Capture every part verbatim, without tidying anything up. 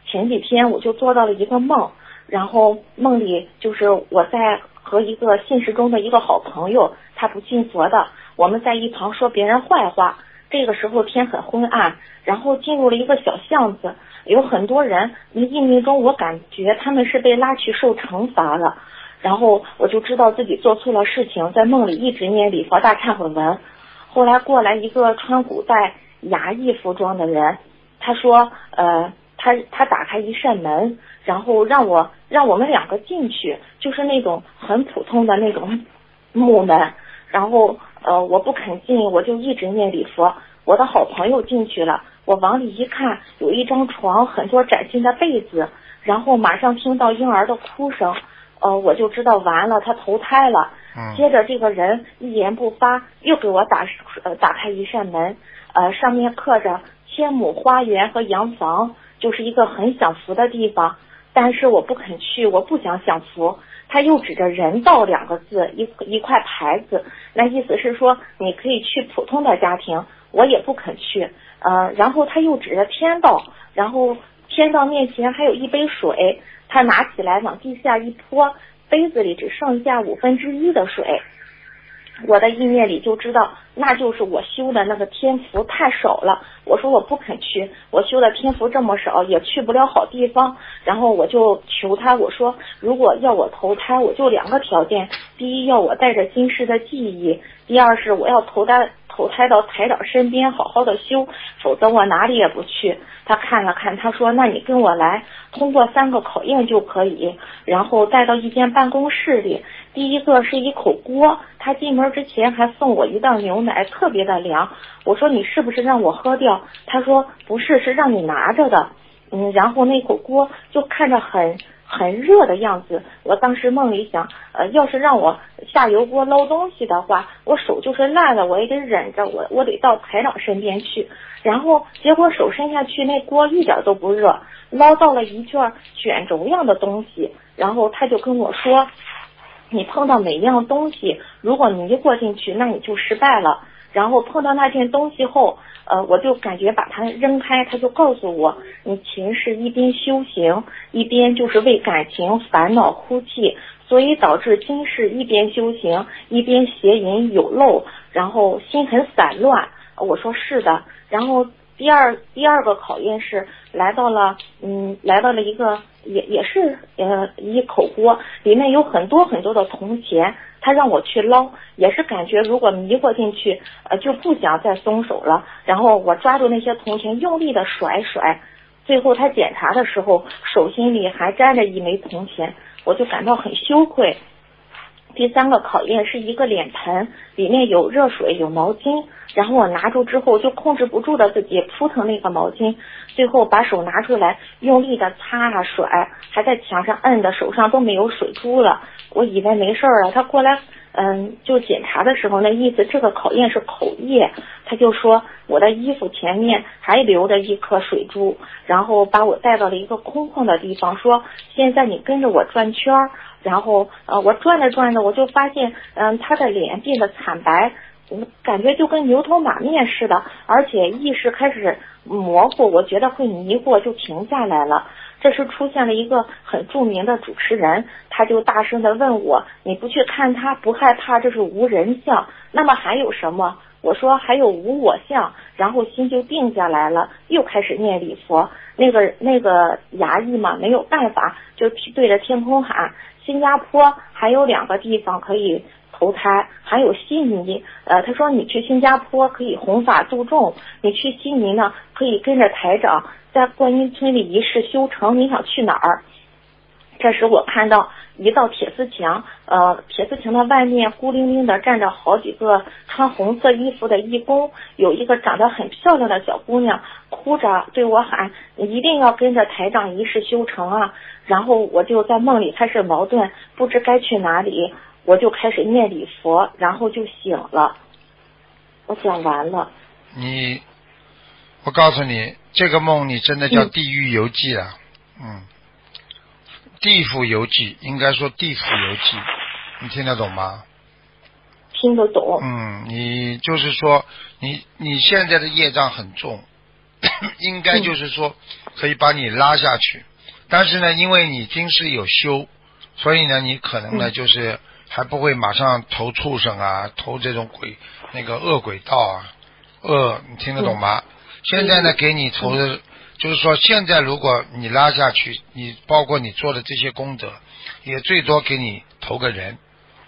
前几天我就做到了一个梦，然后梦里就是我在和一个现实中的一个好朋友，他不信佛的，我们在一旁说别人坏话。这个时候天很昏暗，然后进入了一个小巷子，有很多人，意念中我感觉他们是被拉去受惩罚了。然后我就知道自己做错了事情，在梦里一直念礼佛大忏悔文。后来过来一个穿古代衙役服装的人，他说呃他他打开一扇门，然后让我让我们两个进去，就是那种很普通的那种木门。然后呃我不肯进，我就一直念礼佛。我的好朋友进去了，我往里一看，有一张床，很多崭新的被子，然后马上听到婴儿的哭声，呃我就知道完了，他投胎了。接着这个人一言不发，又给我打呃打开一扇门，呃上面刻着千亩花园和洋房，就是一个很享福的地方。但是我不肯去，我不想享福。他又指着人道两个字，一一块牌子，那意思是说你可以去普通的家庭，我也不肯去。呃然后他又指着天道，然后天道面前还有一杯水，他拿起来往地下一泼，杯子里只剩下五分之一的水。我的意念里就知道，那就是我修的那个天福太少了。我说我不肯去，我修的天福这么少，也去不了好地方。然后我就求他，我说如果要我投胎，我就两个条件：第一，要我带着今世的记忆；第二是我要投胎投胎到台长身边，好好的修，否则我哪里也不去。他看了看，他说：“那你跟我来，通过三个考验就可以。”然后带到一间办公室里。第一个是一口锅，他进门之前还送我一袋牛奶，特别的凉。我说你是不是让我喝掉？他说不是，是让你拿着的。嗯，然后那口锅就看着很很热的样子。我当时梦里想，呃，要是让我下油锅捞东西的话，我手就是烂了，我也得忍着，我我得到台长身边去。然后结果手伸下去，那锅一点都不热，捞到了一卷卷轴样的东西。然后他就跟我说，你碰到每一样东西，如果你一过进去，那你就失败了。然后碰到那件东西后，呃，我就感觉把它扔开，他就告诉我，你前世一边修行，一边就是为感情烦恼哭泣，所以导致今世一边修行，一边邪淫有漏，然后心很散乱。我说是的。然后第二第二个考验是来到了嗯来到了一个也也是呃一口锅，里面有很多很多的铜钱，他让我去捞，也是感觉如果迷过进去呃就不想再松手了。然后我抓住那些铜钱用力的甩甩，最后他检查的时候手心里还沾着一枚铜钱，我就感到很羞愧。第三个考验是一个脸盆，里面有热水有毛巾，然后我拿住之后就控制不住的自己扑腾那个毛巾，最后把手拿出来用力的擦啊甩，还在墙上摁的手上都没有水珠了。我以为没事了，他过来嗯就检查的时候，那意思这个考验是口业，他就说我的衣服前面还留着一颗水珠，然后把我带到了一个空旷的地方，说现在你跟着我转圈儿。然后呃我转着转着，我就发现嗯他的脸变得惨白，嗯感觉就跟牛头马面似的，而且意识开始模糊，我觉得会迷惑，就停下来了。这时出现了一个很著名的主持人，他就大声的问我，你不去看他不害怕这是无人相，那么还有什么？我说还有无我相，然后心就定下来了，又开始念礼佛。那个那个衙役嘛没有办法，就对着天空喊，新加坡还有两个地方可以投胎，还有悉尼，呃，他说你去新加坡可以弘法度众，你去悉尼呢可以跟着台长在观音村里一世修成，你想去哪儿？这时我看到一道铁丝墙，呃，铁丝墙的外面孤零零的站着好几个穿红色衣服的义工，有一个长得很漂亮的小姑娘，哭着对我喊：“你一定要跟着台长一世修成啊！”然后我就在梦里开始矛盾，不知该去哪里，我就开始念礼佛，然后就醒了。我讲完了。 你，我告诉你，这个梦你真的叫地狱游记啊，嗯。嗯地府游记，应该说地府游记，你听得懂吗？ 听得懂。 嗯，你就是说，你你现在的业障很重， 应该就是说可以把你拉下去，但是呢，因为你今世有修，所以呢，你可能呢就是还不会马上投畜生啊，投这种鬼那个恶鬼道啊，恶，你听得懂吗？现在呢，给你投的，就是说现在如果你拉下去，你包括你做的这些功德，也最多给你投个人。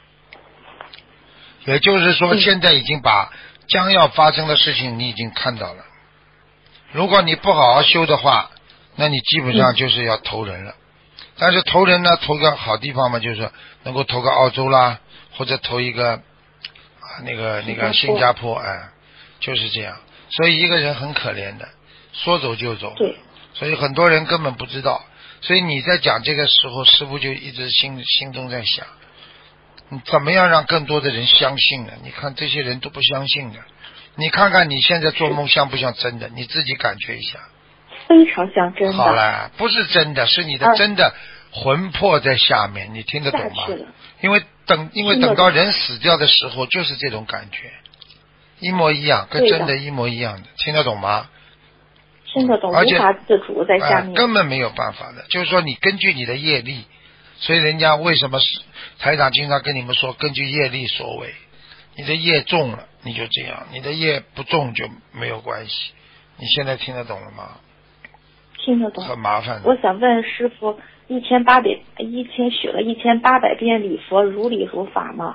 也就是说，现在已经把将要发生的事情你已经看到了。如果你不好好修的话，那你基本上就是要投人了。但是投人呢，投个好地方嘛，就是能够投个澳洲啦，或者投一个啊那个那个新加坡，哎，就是这样。所以一个人很可怜的，说走就走。 对。 所以很多人根本不知道。所以你在讲这个时候，师父就一直心心中在想，你怎么样让更多的人相信呢？你看这些人都不相信的。你看看你现在做梦像不像真的？你自己感觉一下。 非常像真的。 好了，不是真的，是你的真的魂魄在下面，你听得懂吗？因为等因为等到人死掉的时候，就是这种感觉，一模一样，跟真的一模一样的，听得懂吗？ 听得懂，无法自主在下面、 呃，根本没有办法的。就是说，你根据你的业力，所以人家为什么是台长经常跟你们说，根据业力所为。你的业重了，你就这样；你的业不重就没有关系。你现在听得懂了吗？ 听得懂。 很麻烦的。 我想问师父，一千八百一千许了一千八百遍礼佛，如理如法吗？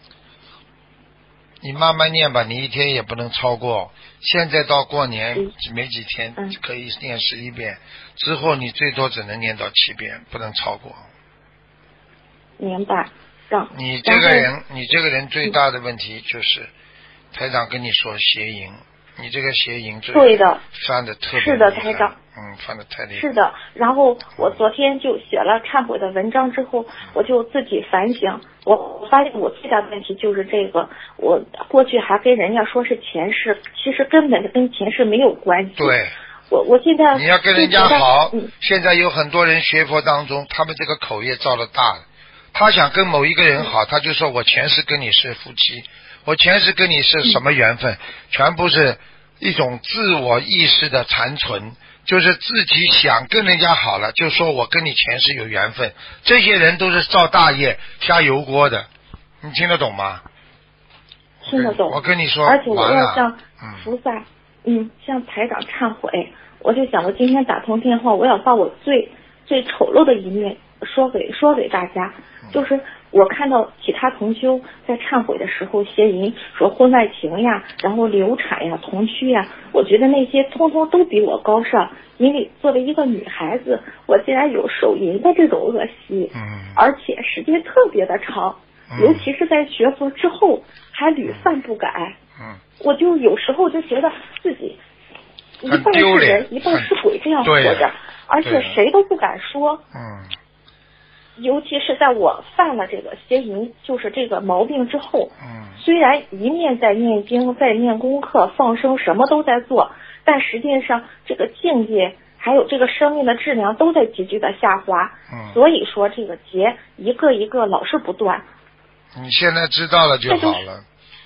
你慢慢念吧，你一天也不能超过。现在到过年没几天， 嗯、 可以念十一遍，之后你最多只能念到七遍，不能超过。 明白。让你这个人，你这个人最大的问题就是，台长跟你说邪淫，你这个邪淫最对的， 犯的特别是的，台长， 嗯，犯的太厉害。 是的，然后我昨天就写了忏悔的文章之后，我就自己反省，我我发现我最大的问题就是这个，我过去还跟人家说是前世，其实根本跟前世没有关系。 对。 我我现在你要跟人家好， 嗯、 现在有很多人学佛当中，他们这个口业造了大了。他想跟某一个人好，他就说我前世跟你是夫妻，我前世跟你是什么缘分，全部是一种自我意识的残存，就是自己想跟人家好了，就说我跟你前世有缘分。这些人都是造大业下油锅的，你听得懂吗？ 听得懂。 我跟你说， 而且我要向菩萨， 嗯， 嗯，向台长忏悔。我就想，我今天打通电话，我要把我最最丑陋的一面说给说给大家。就是我看到其他同修在忏悔的时候邪淫，说婚外情呀，然后流产呀、同居呀，我觉得那些通通都比我高尚。因为作为一个女孩子，我竟然有手淫的这种恶习， 嗯， 而且时间特别的长，尤其是在学佛之后还屡犯不改。 嗯， 我就有时候就觉得自己一半是人一半是鬼这样活着，而且谁都不敢说。 嗯。 尤其是在我犯了这个邪淫，就是这个毛病之后， 嗯， 虽然一面在念经，在念功课、放生，什么都在做，但实际上这个境界还有这个生命的质量都在急剧的下滑。 嗯， 所以说这个劫一个一个老是不断。 你现在知道了就好了。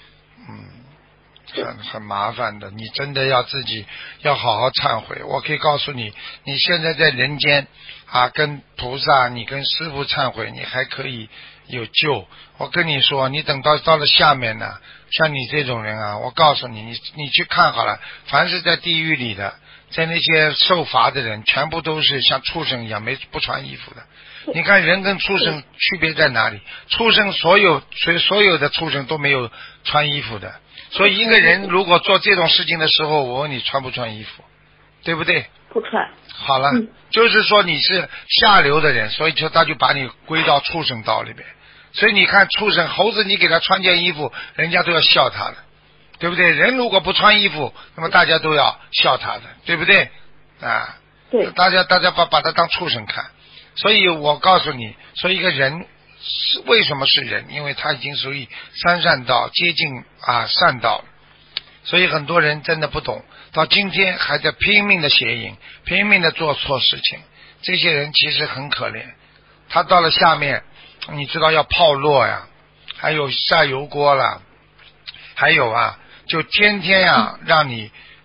嗯，很很麻烦的，你真的要自己要好好忏悔。我可以告诉你，你现在在人间啊，跟菩萨，你跟师父忏悔，你还可以有救。我跟你说，你等到到了下面呢，像你这种人啊，我告诉你，你你去看好了，凡是在地狱里的，在那些受罚的人，全部都是像畜生一样没不穿衣服的。你看人跟畜生区别在哪里？畜生所有所所有的畜生都没有穿衣服的。所以一个人如果做这种事情的时候，我问你穿不穿衣服，对不对？ 不穿。 好了， 嗯、 就是说你是下流的人，所以就他就把你归到畜生道里边。所以你看畜生猴子，你给他穿件衣服，人家都要笑他的，对不对？人如果不穿衣服，那么大家都要笑他的，对不对？啊， 对， 大家大家把把他当畜生看。所以我告诉你，说一个人是为什么是人，因为他已经属于三善道，接近啊善道，所以很多人真的不懂，到今天还在拼命的邪淫，拼命的做错事情，这些人其实很可怜。他到了下面，你知道要泡落呀，还有下油锅了，还有啊，就天天啊让你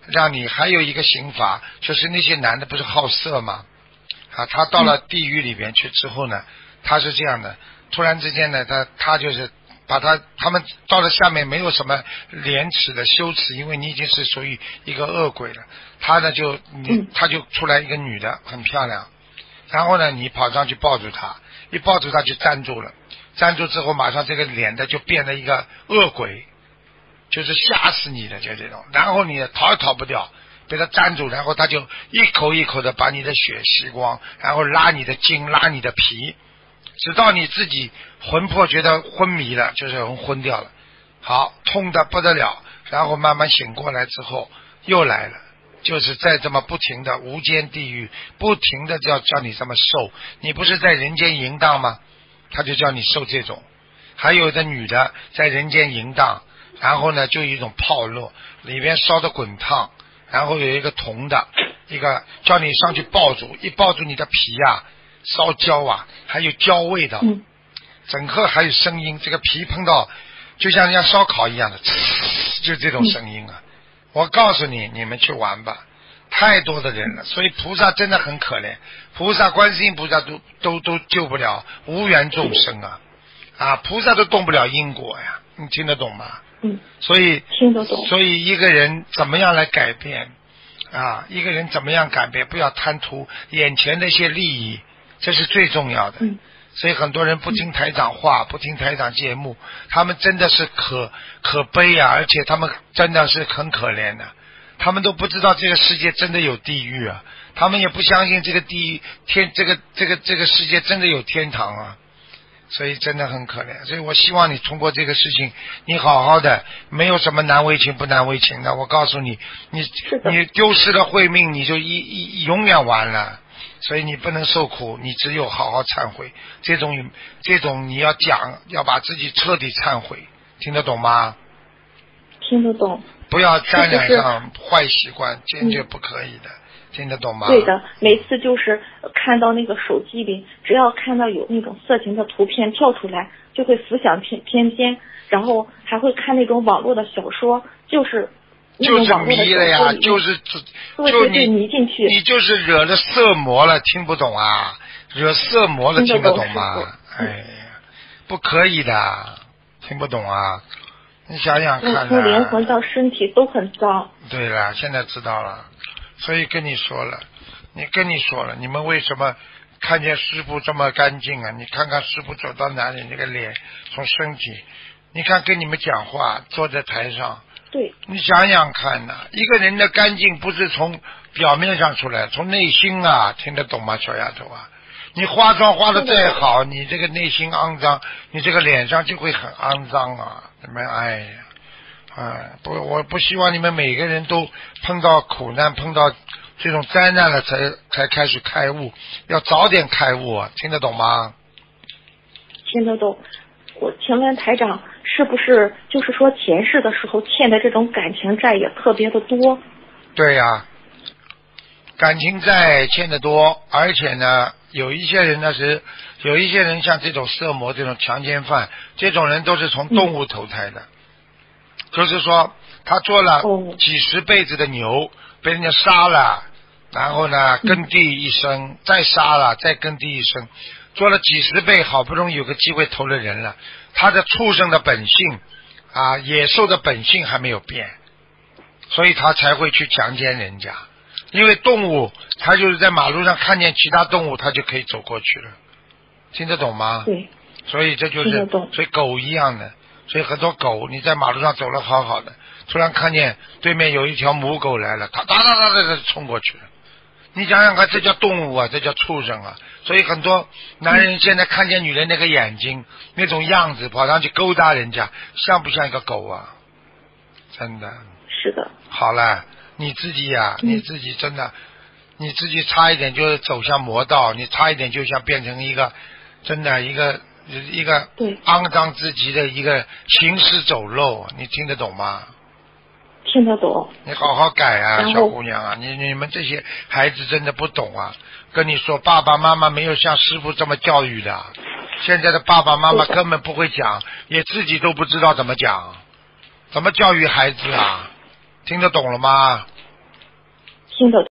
让你还有一个刑罚，就是那些男的不是好色吗？啊，他到了地狱里边去之后呢，他是这样的，突然之间呢，他他就是把他他们到了下面没有什么廉耻的羞耻，因为你已经是属于一个恶鬼了。他呢就你他就出来一个女的很漂亮，然后呢你跑上去抱住她，一抱住她就站住了，站住之后马上这个脸的就变了一个恶鬼，就是吓死你的就这种，然后你逃也逃不掉，被他粘住，然后他就一口一口的把你的血吸光，然后拉你的筋拉你的皮，直到你自己魂魄觉得昏迷了，就是昏掉了，好痛的不得了，然后慢慢醒过来之后又来了，就是在这么不停的无间地狱不停的叫叫你这么受，你不是在人间淫荡吗？他就叫你受这种。还有的女的在人间淫荡，然后呢就有一种泡沫，里边烧的滚烫，然后有一个铜的一个叫你上去抱住，一抱住你的皮啊烧焦啊，还有焦味的， 嗯， 整个还有声音，这个皮碰到就像人家烧烤一样的，就这种声音啊、嗯、我告诉你，你们去玩吧，太多的人了，所以菩萨真的很可怜，菩萨观世音菩萨都都都救不了无缘众生啊啊，菩萨都动不了因果呀，你听得懂吗？ 嗯， 所以听得懂。 所以一个人怎么样来改变啊？一个人怎么样改变？不要贪图眼前的一些利益，这是最重要的。 嗯， 所以很多人不听台长话，不听台长节目，他们真的是可可悲啊，而且他们真的是很可怜的。他们都不知道这个世界真的有地狱啊，他们也不相信这个地狱天这个这个这个世界真的有天堂啊。所以真的很可怜，所以我希望你通过这个事情，你好好的，没有什么难为情不难为情的。我告诉你，你你丢失了慧命，你就一一永远完了。所以你不能受苦，你只有好好忏悔。这种这种你要讲，要把自己彻底忏悔，听得懂吗？ 听得懂。 不要沾染上坏习惯，坚决不可以的。嗯，听得懂吗？ 对的，每次就是看到那个手机里，只要看到有那种色情的图片跳出来，就会浮想偏偏偏，然后还会看那种网络的小说，就是那种网络的小说里面，就是迷了呀， 就是就你迷进去， 你就是惹了色魔了，听不懂啊？惹色魔了，听得懂吗？哎呀，不可以的，听不懂啊？你想想看、啊， 从灵魂到身体都很脏。 对了，现在知道了。所以跟你说了，你跟你说了，你们为什么看见师父这么干净啊？你看看师父走到哪里，那个脸从身体，你看跟你们讲话，坐在台上， 对， 你想想看呐、啊，一个人的干净不是从表面上出来，从内心啊，听得懂吗，小丫头啊？你化妆化的再好，你这个内心肮脏，你这个脸上就会很肮脏啊！你们哎呀。哎，不，我不希望你们每个人都碰到苦难、碰到这种灾难了才才开始开悟，要早点开悟啊！听得懂吗？ 听得懂。我请问台长，是不是就是说前世的时候欠的这种感情债也特别的多？ 对呀、啊，感情债欠得多，而且呢，有一些人呢是有一些人像这种色魔、这种强奸犯，这种人都是从动物投胎的。嗯，就是说他做了几十辈子的牛，被人家杀了，然后呢耕地一生，再杀了，再耕地一生，做了几十辈，好不容易有个机会投了人了，他的畜生的本性啊，野兽的本性还没有变，所以他才会去强奸人家。因为动物他就是在马路上看见其他动物，他就可以走过去了，听得懂吗？ 对， 所以这就是所以狗一样的。所以很多狗，你在马路上走了好好的，突然看见对面有一条母狗来了，它哒哒哒哒哒冲过去了。你想想看，这叫动物啊，这叫畜生啊！所以很多男人现在看见女人那个眼睛、那种样子，跑上去勾搭人家，像不像一个狗啊？真的。 是的。好了，你自己呀、啊，你自己真的，你自己差一点就走向魔道，你差一点就像变成一个真的一个。一个肮脏之极的一个行尸走肉，你听得懂吗？ 听得懂。 你好好改啊，小姑娘啊！你你们这些孩子真的不懂啊！跟你说，爸爸妈妈没有像师父这么教育的。现在的爸爸妈妈根本不会讲，也自己都不知道怎么讲，怎么教育孩子啊？听得懂了吗？ 新的